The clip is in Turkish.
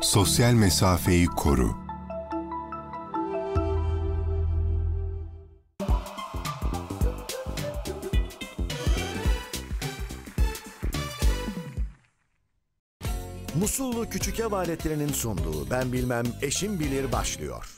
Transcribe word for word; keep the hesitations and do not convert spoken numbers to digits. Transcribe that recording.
Sosyal mesafeyi koru. Musullu Küçük Ev Aletlerinin sunduğu Ben Bilmem Eşim Bilir başlıyor.